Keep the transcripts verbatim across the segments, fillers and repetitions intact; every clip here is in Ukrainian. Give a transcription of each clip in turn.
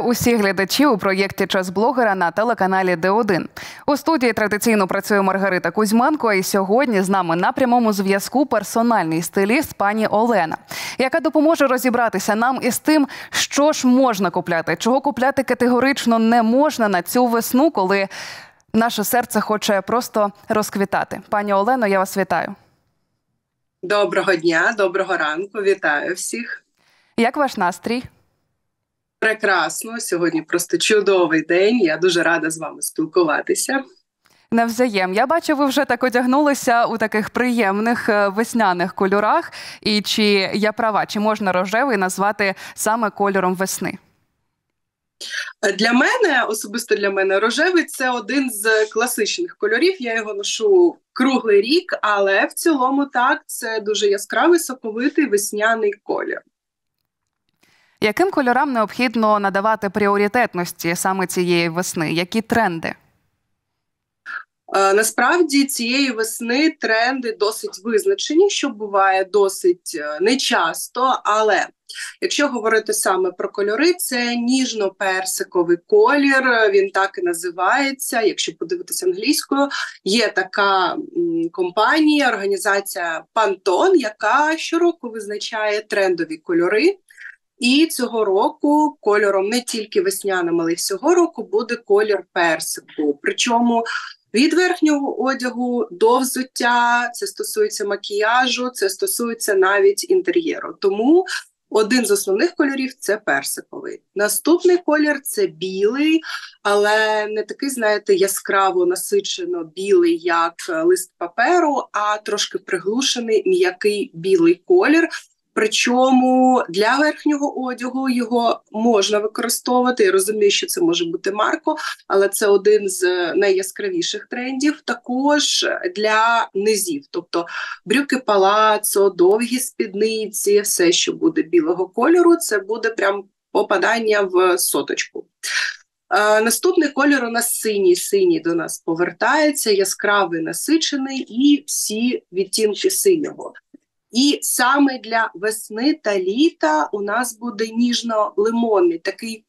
усі глядачі у проєкті «Час блогера» на телеканалі Д один. У студії традиційно працює Маргарита Кузьменко, і сьогодні з нами на прямому зв'язку персональний стиліст пані Олена, яка допоможе розібратися нам із тим, що ж можна купляти, чого купляти категорично не можна на цю весну, коли наше серце хоче просто розквітати. Пані Олено, я вас вітаю. Доброго дня, доброго ранку, вітаю всіх. Як ваш настрій? Прекрасно, сьогодні просто чудовий день, я дуже рада з вами спілкуватися. Навзаєм. Я бачу, ви вже так одягнулися у таких приємних весняних кольорах. І чи я права, чи можна рожевий назвати саме кольором весни? Для мене, особисто для мене, рожевий – це один з класичних кольорів. Я його ношу круглий рік, але в цілому так, це дуже яскравий, соковитий весняний колір. Яким кольорам необхідно надавати пріоритетності саме цієї весни? Які тренди? Насправді цієї весни тренди досить визначені, що буває досить нечасто, але якщо говорити саме про кольори, це ніжно-персиковий колір, він так і називається, якщо подивитися англійською. Є така компанія, організація Pantone, яка щороку визначає трендові кольори. І цього року кольором не тільки весняним, але й всього року буде колір персику. Причому від верхнього одягу до взуття, це стосується макіяжу, це стосується навіть інтер'єру. Тому один з основних кольорів – це персиковий. Наступний колір – це білий, але не такий, знаєте, яскраво насичено білий, як лист паперу, а трошки приглушений, м'який білий колір. Причому для верхнього одягу його можна використовувати. Я розумію, що це може бути марко, але це один з найяскравіших трендів. Також для низів, тобто брюки палацо, довгі спідниці, все, що буде білого кольору, це буде прям попадання в соточку. Е, наступний колір у нас синій. Синій до нас повертається, яскравий, насичений і всі відтінки синього. І саме для весни та літа у нас буде ніжно-лимонний, такий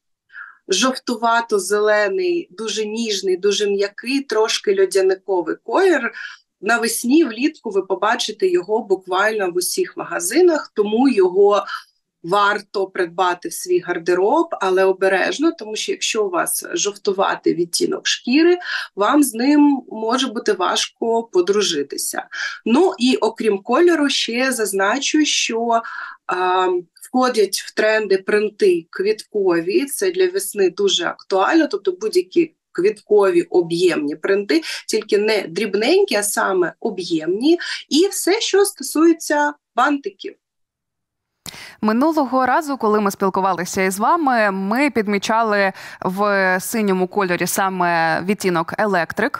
жовтувато-зелений, дуже ніжний, дуже м'який, трошки льодяниковий колір. Навесні, влітку ви побачите його буквально в усіх магазинах, тому його варто придбати в свій гардероб, але обережно, тому що якщо у вас жовтуватий відтінок шкіри, вам з ним може бути важко подружитися. Ну і окрім кольору, ще зазначу, що а, входять в тренди принти квіткові, це для весни дуже актуально, тобто будь-які квіткові об'ємні принти, тільки не дрібненькі, а саме об'ємні, і все, що стосується бантиків. Минулого разу, коли ми спілкувалися із вами, ми підмічали в синьому кольорі саме відтінок електрик,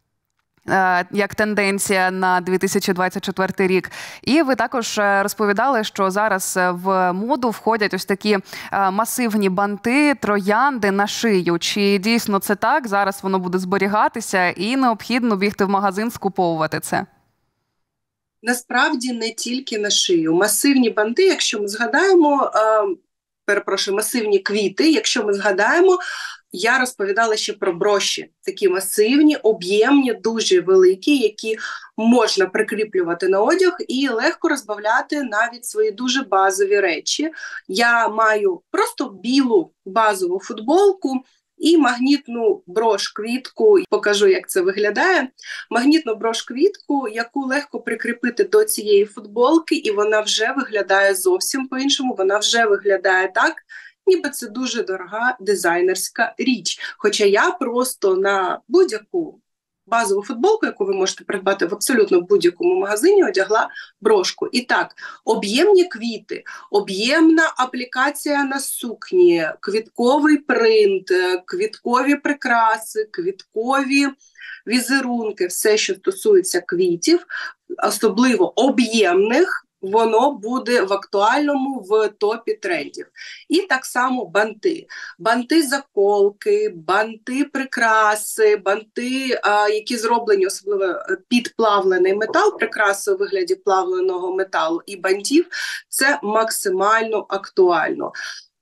як тенденція на дві тисячі двадцять четвертий рік. І ви також розповідали, що зараз в моду входять ось такі масивні банти, троянди на шию. Чи дійсно це так? Зараз воно буде зберігатися і необхідно бігти в магазин скуповувати це? Насправді не тільки на шию. Масивні банти, якщо ми згадаємо, е, перепрошую, масивні квіти, якщо ми згадаємо, я розповідала ще про броші. Такі масивні, об'ємні, дуже великі, які можна прикріплювати на одяг і легко розбавляти навіть свої дуже базові речі. Я маю просто білу базову футболку, і магнітну брошь-квітку, покажу, як це виглядає, магнітну брошь-квітку, яку легко прикріпити до цієї футболки, і вона вже виглядає зовсім по-іншому, вона вже виглядає так, ніби це дуже дорога дизайнерська річ. Хоча я просто на будь-яку базову футболку, яку ви можете придбати в абсолютно будь-якому магазині, одягла брошку. І так, об'ємні квіти, об'ємна аплікація на сукні, квітковий принт, квіткові прикраси, квіткові візерунки, все, що стосується квітів, особливо об'ємних, воно буде в актуальному, в топі трендів. І так само банти. Банти-заколки, банти-прикраси, банти, а, які зроблені особливо під плавлений метал, прикраси у вигляді плавленого металу і бантів, це максимально актуально.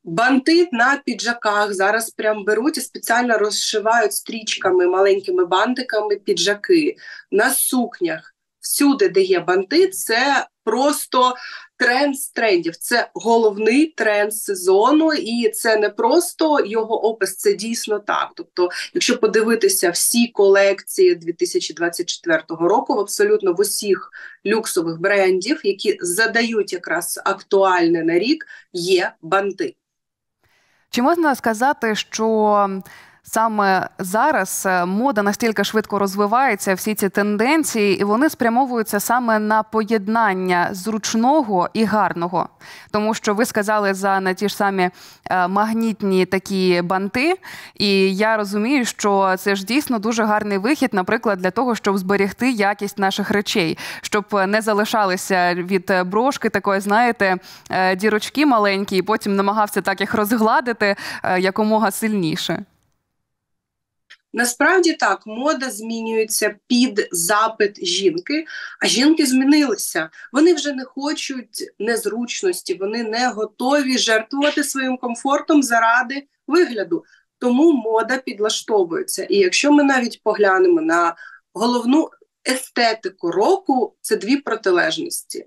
Банти на піджаках зараз прям беруть і спеціально розшивають стрічками, маленькими бантиками піджаки. На сукнях, всюди, де є банти, це просто тренд з трендів. Це головний тренд сезону, і це не просто його опис, це дійсно так. Тобто, якщо подивитися всі колекції дві тисячі двадцять четвертого року, в абсолютно в усіх люксових брендів, які задають якраз актуальне на рік, є банти. Чи можна сказати, що саме зараз мода настільки швидко розвивається, всі ці тенденції, і вони спрямовуються саме на поєднання зручного і гарного? Тому що ви сказали за на ті ж самі магнітні такі банти, і я розумію, що це ж дійсно дуже гарний вихід, наприклад, для того, щоб зберегти якість наших речей, щоб не залишалися від брошки такої, знаєте, дірочки маленькі, і потім намагався так їх розгладити якомога сильніше. Насправді так, мода змінюється під запит жінки, а жінки змінилися. Вони вже не хочуть незручності, вони не готові жертвувати своїм комфортом заради вигляду. Тому мода підлаштовується. І якщо ми навіть поглянемо на головну естетику року, це дві протилежності.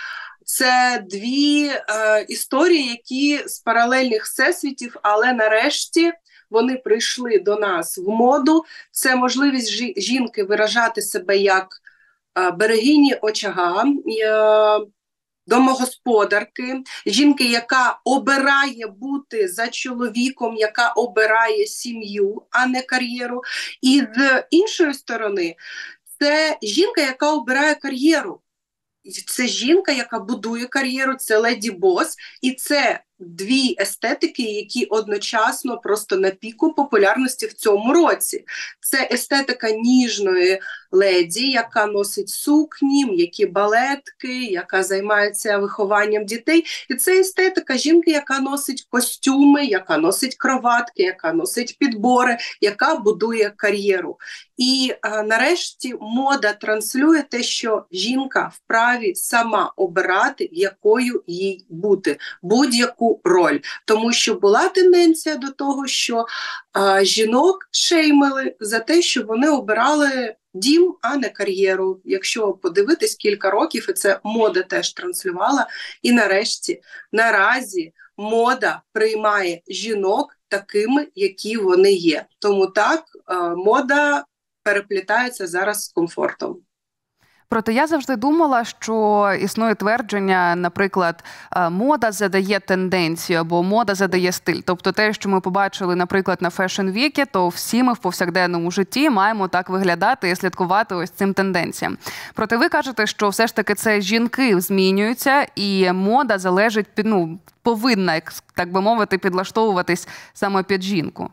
Це дві е, історії, які з паралельних всесвітів, але нарешті вони прийшли до нас в моду. Це можливість жінки виражати себе як е, берегині очага, е, домогосподарки, жінки, яка обирає бути за чоловіком, яка обирає сім'ю, а не кар'єру. І з іншої сторони, це жінка, яка обирає кар'єру. Це жінка, яка будує кар'єру, це леді-бос, і це дві естетики, які одночасно просто на піку популярності в цьому році. Це естетика ніжної леді, яка носить сукні, м'які балетки, яка займається вихованням дітей. І це естетика жінки, яка носить костюми, яка носить кроватки, яка носить підбори, яка будує кар'єру. І а, нарешті мода транслює те, що жінка вправі сама обирати, якою їй бути, будь-яку роль. Тому що була тенденція до того, що а, жінок шеймили за те, що вони обирали дім, а не кар'єру. Якщо подивитись кілька років, і це мода теж транслювала. І нарешті, наразі, мода приймає жінок такими, які вони є. Тому так, мода переплітається зараз з комфортом. Проте я завжди думала, що існує твердження, наприклад, мода задає тенденцію або мода задає стиль. Тобто те, що ми побачили, наприклад, на фешн-вікі, то всі ми в повсякденному житті маємо так виглядати і слідкувати ось цим тенденціям. Проте ви кажете, що все ж таки це жінки змінюються і мода залежить, під, ну, повинна, так би мовити, підлаштовуватись саме під жінку.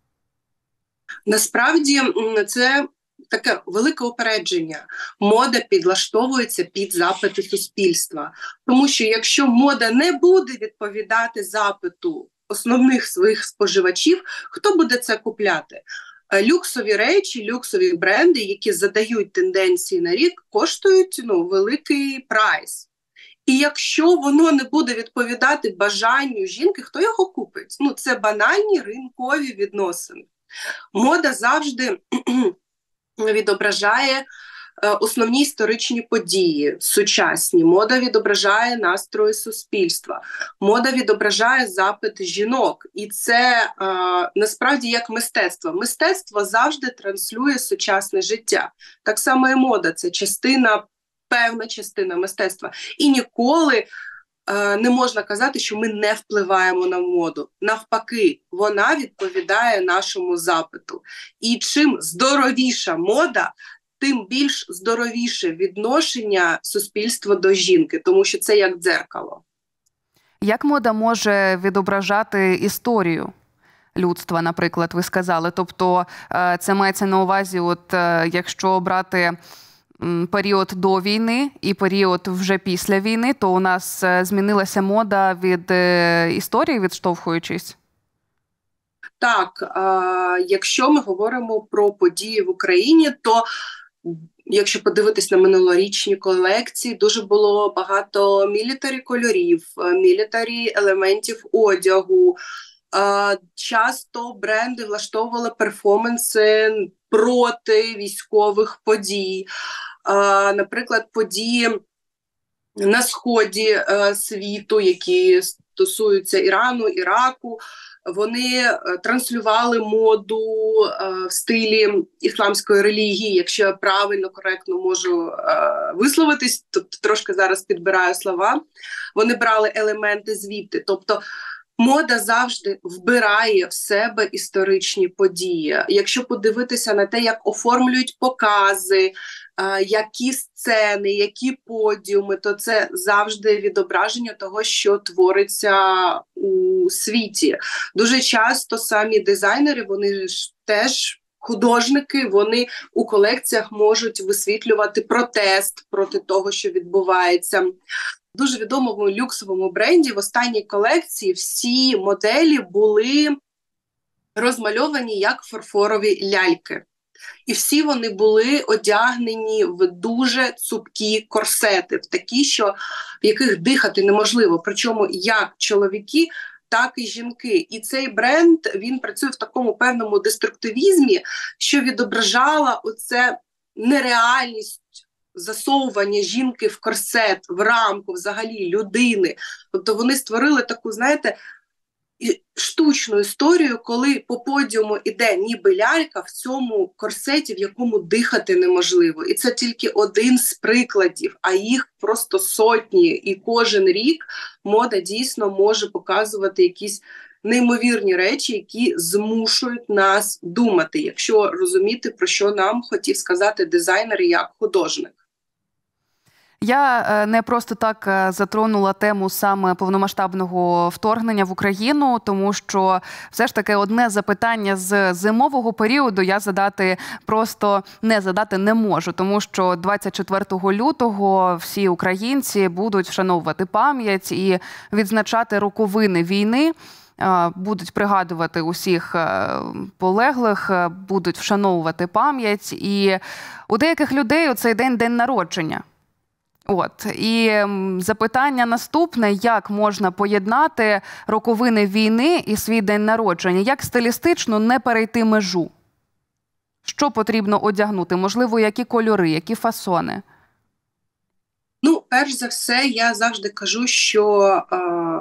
Насправді це таке велике упередження. Мода підлаштовується під запити суспільства. Тому що якщо мода не буде відповідати запиту основних своїх споживачів, хто буде це купляти? Люксові речі, люксові бренди, які задають тенденції на рік, коштують ну, великий прайс. І якщо воно не буде відповідати бажанню жінки, хто його купить? Ну, це банальні ринкові відносини. Мода завжди відображає основні історичні події, сучасні. Мода відображає настрої суспільства. Мода відображає запит жінок. І це е, насправді як мистецтво. Мистецтво завжди транслює сучасне життя. Так само і мода – це частина, певна частина мистецтва. І ніколи е, не можна казати, що ми не впливаємо на моду. Навпаки, вона відповідає нашому запиту. І чим здоровіша мода, тим більш здоровіше відношення суспільства до жінки, тому що це як дзеркало. Як мода може відображати історію людства, наприклад, ви сказали? Тобто це мається на увазі, от якщо брати період до війни і період вже після війни, то у нас змінилася мода від історії, відштовхуючись? Так, якщо ми говоримо про події в Україні, то Якщо подивитись на минулорічні колекції, дуже було багато мілітарі кольорів, мілітарі елементів одягу. Часто бренди влаштовували перформанси проти військових подій. Наприклад, події на сході світу, які стосуються Ірану, Іраку, вони транслювали моду в стилі ісламської релігії, якщо я правильно, коректно можу висловитись, тобто трошки зараз підбираю слова. Вони брали елементи звідти, тобто мода завжди вбирає в себе історичні події. Якщо подивитися на те, як оформлюють покази, які сцени, які подіуми, то це завжди відображення того, що твориться у світі. Дуже часто самі дизайнери, вони ж теж художники, вони у колекціях можуть висвітлювати протест проти того, що відбувається. В дуже відомому люксовому бренді в останній колекції всі моделі були розмальовані як фарфорові ляльки. І всі вони були одягнені в дуже цупкі корсети, в такі, що, в яких дихати неможливо. Причому як чоловіки, так і жінки. І цей бренд, він працює в такому певному деструктивізмі, що відображала оце нереальність засовування жінки в корсет, в рамку взагалі людини. Тобто вони створили таку, знаєте, штучну історію, коли по подіуму іде ніби лялька в цьому корсеті, в якому дихати неможливо. І це тільки один з прикладів, а їх просто сотні. І кожен рік мода дійсно може показувати якісь неймовірні речі, які змушують нас думати, якщо розуміти, про що нам хотів сказати дизайнер як художник. Я не просто так затронула тему саме повномасштабного вторгнення в Україну, тому що все ж таки одне запитання з зимового періоду я задати просто не задати не можу, тому що двадцять четвертого лютого всі українці будуть вшановувати пам'ять і відзначати роковини війни, будуть пригадувати усіх полеглих, будуть вшановувати пам'ять. І у деяких людей у цей день день народження. От, і запитання наступне, як можна поєднати роковини війни і свій день народження? Як стилістично не перейти межу? Що потрібно одягнути? Можливо, які кольори, які фасони? Ну, перш за все, я завжди кажу, що е,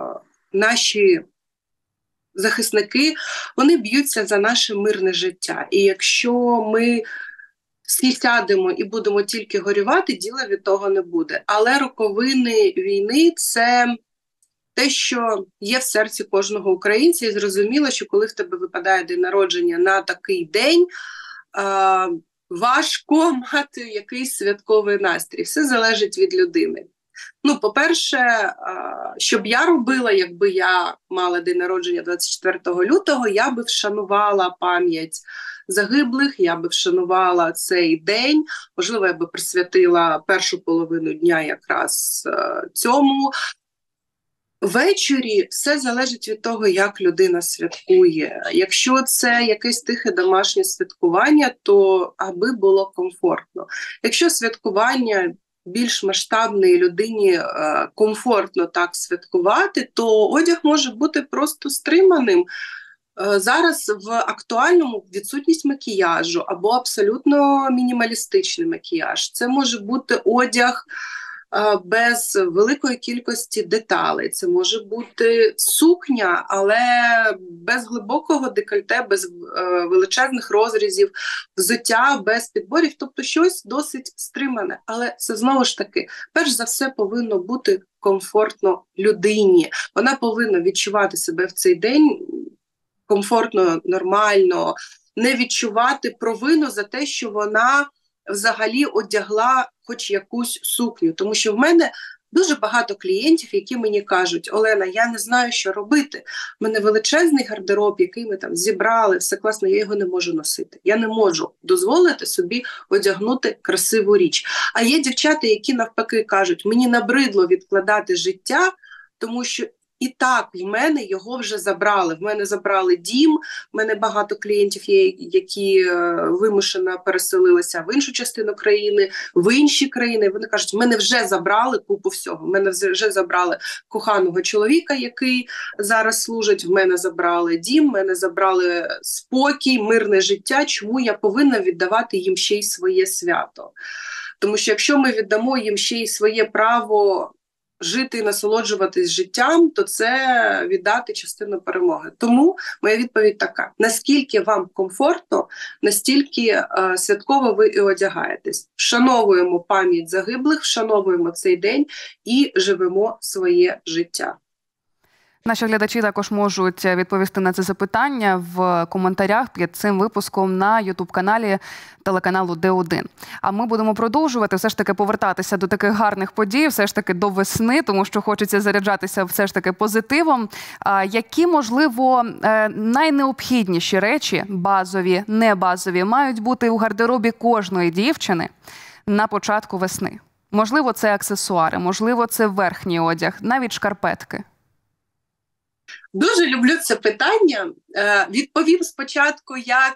наші захисники, вони б'ються за наше мирне життя. І якщо ми всі сядемо і будемо тільки горювати, діла від того не буде. Але роковини війни – це те, що є в серці кожного українця. І зрозуміло, що коли в тебе випадає день народження на такий день, е- важко мати якийсь святковий настрій. Все залежить від людини. Ну, по-перше, е- що б я робила, якби я мала день народження двадцять четвертого лютого, я би вшанувала пам'ять загиблих, я би вшанувала цей день, можливо, я би присвятила першу половину дня якраз е, цьому. Ввечері все залежить від того, як людина святкує. Якщо це якесь тихе домашнє святкування, то аби було комфортно. Якщо святкування більш масштабне і людині е, комфортно так святкувати, то одяг може бути просто стриманим. Зараз в актуальному відсутність макіяжу або абсолютно мінімалістичний макіяж. Це може бути одяг без великої кількості деталей. Це може бути сукня, але без глибокого декольте, без величезних розрізів, взуття, без підборів. Тобто щось досить стримане. Але це знову ж таки, перш за все, повинно бути комфортно людині. Вона повинна відчувати себе в цей день комфортно, нормально, не відчувати провину за те, що вона взагалі одягла хоч якусь сукню. Тому що в мене дуже багато клієнтів, які мені кажуть: Олена, я не знаю, що робити. У мене величезний гардероб, який ми там зібрали, все класно, я його не можу носити. Я не можу дозволити собі одягнути красиву річ. А є дівчата, які навпаки кажуть: мені набридло відкладати життя, тому що І так, в мене його вже забрали. В мене забрали дім, в мене багато клієнтів є, які е, вимушено переселилися в іншу частину країни, в інші країни. Вони кажуть, в мене вже забрали купу всього. В мене вже забрали коханого чоловіка, який зараз служить, в мене забрали дім, в мене забрали спокій, мирне життя. Чому я повинна віддавати їм ще й своє свято? Тому що якщо ми віддамо їм ще й своє право жити і насолоджуватись життям, то це віддати частину перемоги. Тому моя відповідь така: наскільки вам комфортно, настільки е, святково ви і одягаєтесь. Вшановуємо пам'ять загиблих, вшановуємо цей день і живемо своє життя. Наші глядачі також можуть відповісти на це запитання в коментарях під цим випуском на ютуб-каналі телеканалу Д один. А ми будемо продовжувати все ж таки повертатися до таких гарних подій, все ж таки до весни, тому що хочеться заряджатися все ж таки позитивом. А які, можливо, найнеобхідніші речі, базові, небазові, мають бути у гардеробі кожної дівчини на початку весни? Можливо, це аксесуари, можливо, це верхній одяг, навіть шкарпетки. Дуже люблю це питання. Відповім спочатку як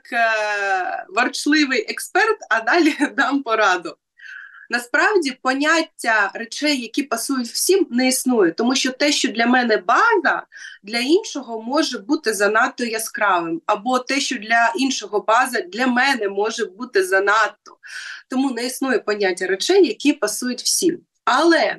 ворчливий експерт, а далі дам пораду. Насправді, поняття речей, які пасують всім, не існує. Тому що те, що для мене база, для іншого може бути занадто яскравим. Або те, що для іншого база, для мене може бути занадто. Тому не існує поняття речей, які пасують всім. Але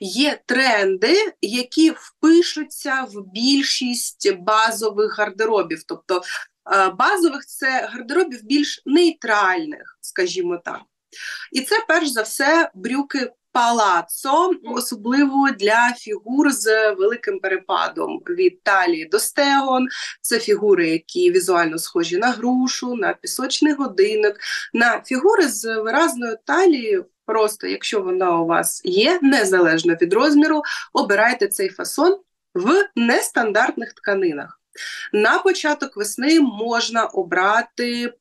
є тренди, які впишуться в більшість базових гардеробів. Тобто базових – це гардеробів більш нейтральних, скажімо так. І це, перш за все, брюки палацо, особливо для фігур з великим перепадом від талії до стегон. Це фігури, які візуально схожі на грушу, на пісочний годинник, на фігури з виразною талією. Просто, якщо вона у вас є, незалежно від розміру, обирайте цей фасон в нестандартних тканинах. На початок весни можна обрати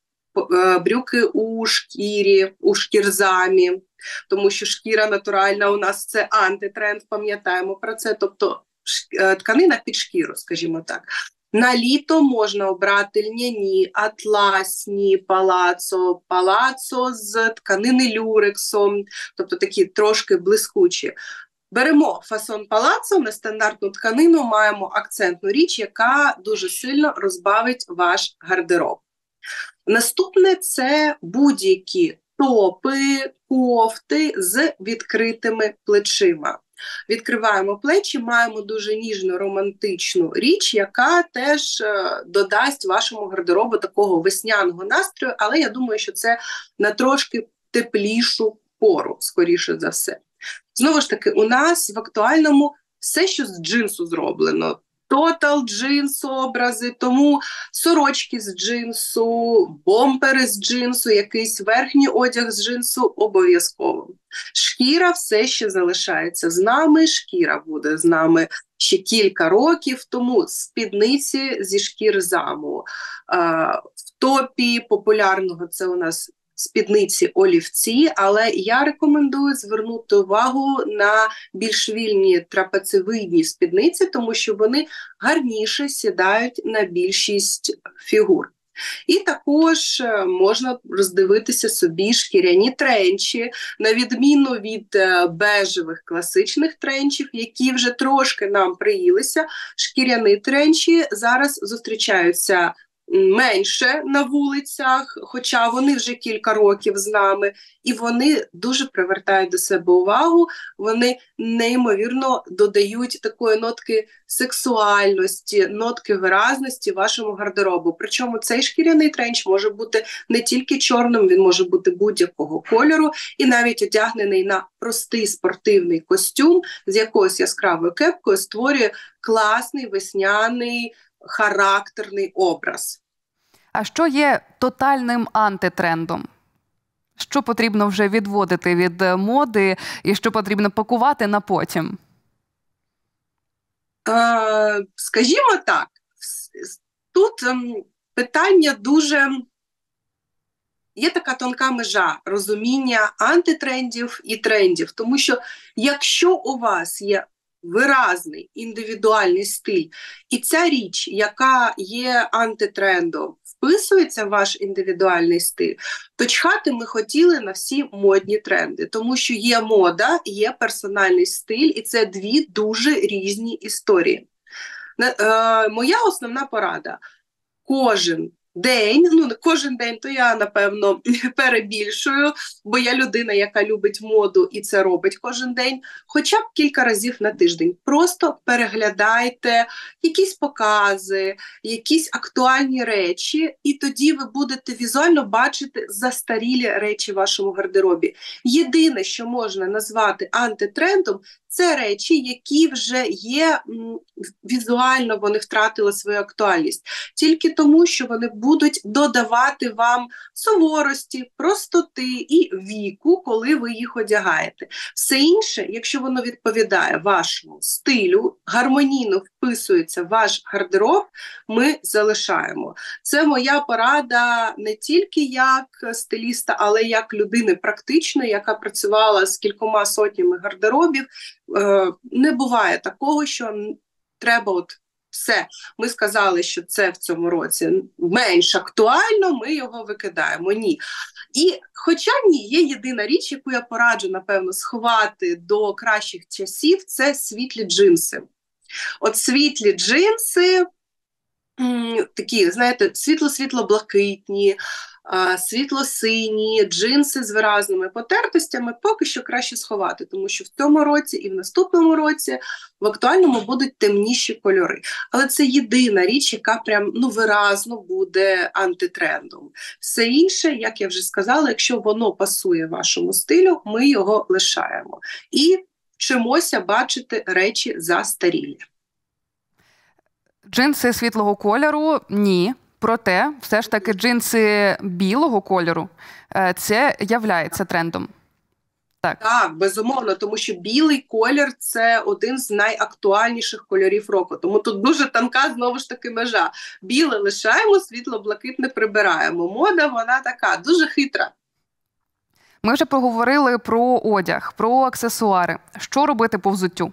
брюки у шкірі, у шкірзамі, тому що шкіра натуральна у нас – це антитренд, пам'ятаємо про це, тобто тканина під шкіру, скажімо так. На літо можна обрати льняні, атласні палацо, палацо з тканини люрексом, тобто такі трошки блискучі. Беремо фасон палацо, нестандартну тканину, маємо акцентну річ, яка дуже сильно розбавить ваш гардероб. Наступне – це будь-які топи, кофти з відкритими плечима. Відкриваємо плечі, маємо дуже ніжну романтичну річ, яка теж е, додасть вашому гардеробу такого весняного настрою, але я думаю, що це на трошки теплішу пору, скоріше за все. Знову ж таки, у нас в актуальному все, що з джинсу зроблено. Тотал джинс образи, тому сорочки з джинсу, бомпери з джинсу, якийсь верхній одяг з джинсу обов'язково. Шкіра все ще залишається з нами, шкіра буде з нами ще кілька років, тому спідниці зі шкірзаму. В топі популярного це у нас спідниці олівці, але я рекомендую звернути увагу на більш вільні трапецевидні спідниці, тому що вони гарніше сідають на більшість фігур. І також можна роздивитися собі шкіряні тренчі, на відміну від бежевих класичних тренчів, які вже трошки нам приїлися. Шкіряні тренчі зараз зустрічаються менше на вулицях, хоча вони вже кілька років з нами, і вони дуже привертають до себе увагу, вони неймовірно додають такої нотки сексуальності, нотки виразності вашому гардеробу. Причому цей шкіряний тренч може бути не тільки чорним, він може бути будь-якого кольору, і навіть одягнений на простий спортивний костюм з якоюсь яскравою кепкою створює класний весняний характерний образ. А що є тотальним антитрендом? Що потрібно вже відводити від моди і що потрібно пакувати на потім? Е, скажімо так, тут ем, питання дуже... Є така тонка межа розуміння антитрендів і трендів, тому що якщо у вас є виразний, індивідуальний стиль, і ця річ, яка є антитрендом, вписується в ваш індивідуальний стиль, то чхати ми хотіли на всі модні тренди, тому що є мода, є персональний стиль, і це дві дуже різні історії. Е, моя основна порада – кожен день, ну кожен день, то я, напевно, перебільшую, бо я людина, яка любить моду і це робить кожен день, хоча б кілька разів на тиждень. Просто переглядайте якісь покази, якісь актуальні речі, і тоді ви будете візуально бачити застарілі речі в вашому гардеробі. Єдине, що можна назвати антитрендом, це речі, які вже є м, візуально, вони втратили свою актуальність. Тільки тому, що вони будуть додавати вам суворості, простоти і віку, коли ви їх одягаєте. Все інше, якщо воно відповідає вашому стилю, гармонійно вписується в ваш гардероб, ми залишаємо. Це моя порада не тільки як стиліста, але як людини практичної, яка працювала з кількома сотнями гардеробів. Не буває такого, що треба от все, ми сказали, що це в цьому році менш актуально, ми його викидаємо. Ні. І хоча ні, є єдина річ, яку я пораджу, напевно, сховати до кращих часів, це світлі джинси. От світлі джинси, такі, знаєте, світло-світло-блакитні, світло-сині, джинси з виразними потертостями поки що краще сховати, тому що в цьому році і в наступному році в актуальному будуть темніші кольори. Але це єдина річ, яка прям ну, виразно буде антитрендом. Все інше, як я вже сказала, якщо воно пасує вашому стилю, ми його лишаємо. І вчимося бачити речі застарілі. Джинси світлого кольору – ні. Проте, все ж таки, джинси білого кольору – це являється трендом. Так. Так, безумовно, тому що білий колір – це один з найактуальніших кольорів року. Тому тут дуже тонка, знову ж таки, межа. Біле лишаємо, світло-блакитне прибираємо. Мода, вона така, дуже хитра. Ми вже поговорили про одяг, про аксесуари. Що робити по взуттю?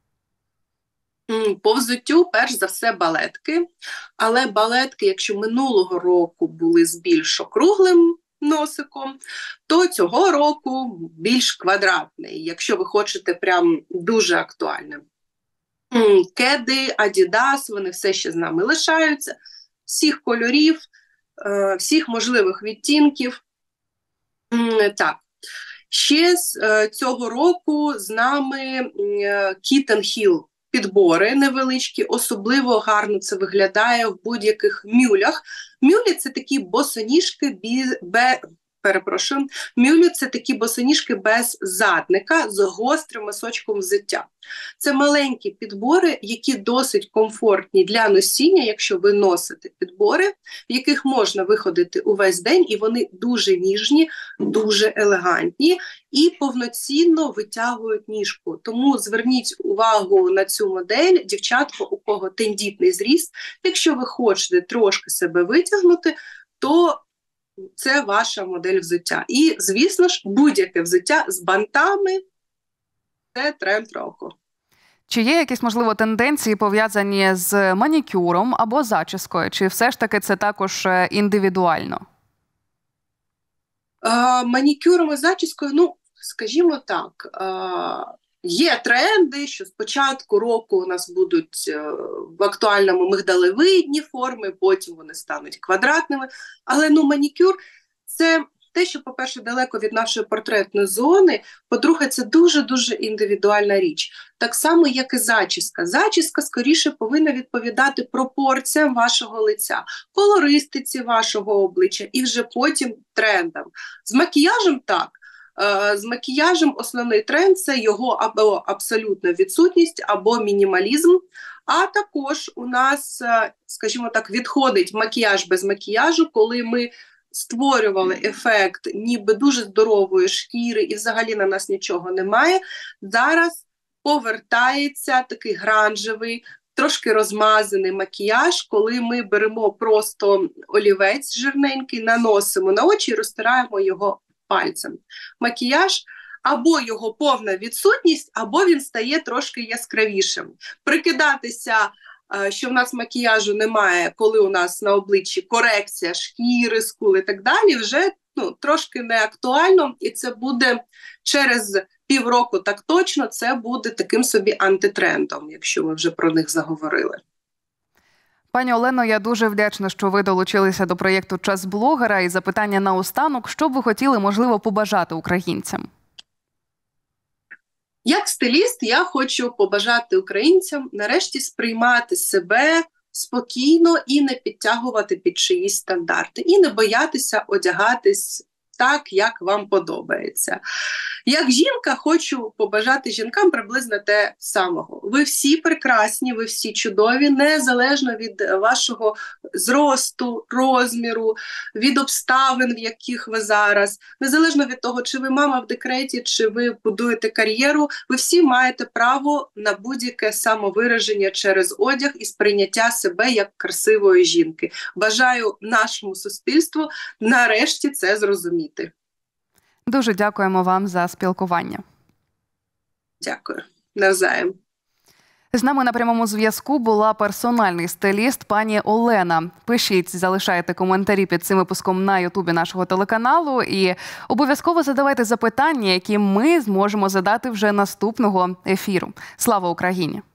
По взуттю, перш за все, балетки. Але балетки, якщо минулого року були з більш округлим носиком, то цього року більш квадратний, якщо ви хочете прям дуже актуальним. Кеди, Адідас, вони все ще з нами лишаються. Всіх кольорів, всіх можливих відтінків. Так. Ще з цього року з нами Kitten Hill. Підбори невеличкі, особливо гарно це виглядає в будь-яких мюлях. Мюлі – це такі босоніжки бі... бе... перепрошую. Мюлі – це такі босоніжки без задника з гострим мисочком взуття. Це маленькі підбори, які досить комфортні для носіння, якщо ви носите підбори, в яких можна виходити увесь день, і вони дуже ніжні, дуже елегантні і повноцінно витягують ніжку. Тому зверніть увагу на цю модель, дівчатко, у кого тендітний зріст. Якщо ви хочете трошки себе витягнути, то це ваша модель взуття. І, звісно ж, будь-яке взуття з бантами – це тренд року. Чи є якісь, можливо, тенденції, пов'язані з манікюром або зачіскою? Чи все ж таки це також індивідуально? А, манікюром і зачіскою, ну, скажімо так, а, є тренди, що з початку року у нас будуть в актуальному мигдалевидні форми, потім вони стануть квадратними. Але ну, манікюр – це те, що, по-перше, далеко від нашої портретної зони, по-друге, це дуже-дуже індивідуальна річ. Так само, як і зачіска. Зачіска, скоріше, повинна відповідати пропорціям вашого лиця, колористиці вашого обличчя і вже потім трендам. З макіяжем – так. З макіяжем основний тренд – це його або абсолютна відсутність, або мінімалізм. А також у нас, скажімо так, відходить макіяж без макіяжу, коли ми створювали ефект ніби дуже здорової шкіри і взагалі на нас нічого немає. Зараз повертається такий гранжевий, трошки розмазаний макіяж, коли ми беремо просто олівець жирненький, наносимо на очі і розтираємо його пальцем. Макіяж або його повна відсутність, або він стає трошки яскравішим. Прикидатися, що в нас макіяжу немає, коли у нас на обличчі корекція шкіри, скул і так далі, вже ну, трошки не актуально, і це буде через півроку так точно, це буде таким собі антитрендом, якщо ми вже про них заговорили. Пані Олено, я дуже вдячна, що ви долучилися до проєкту «Час блогера». І запитання наостанок, що б ви хотіли, можливо, побажати українцям? Як стиліст я хочу побажати українцям нарешті сприймати себе спокійно і не підтягувати під чиїсь стандарти. І не боятися одягатись так, як вам подобається. Як жінка хочу побажати жінкам приблизно те самого. Ви всі прекрасні, ви всі чудові, незалежно від вашого зросту, розміру, від обставин, в яких ви зараз, незалежно від того, чи ви мама в декреті, чи ви будуєте кар'єру, ви всі маєте право на будь-яке самовираження через одяг і сприйняття себе як красивої жінки. Бажаю нашому суспільству нарешті це зрозуміти. Дуже дякуємо вам за спілкування. Дякую. Навзаєм. З нами на прямому зв'язку була персональний стиліст пані Олена. Пишіть, залишайте коментарі під цим випуском на ютубі нашого телеканалу і обов'язково задавайте запитання, які ми зможемо задати вже наступного ефіру. Слава Україні!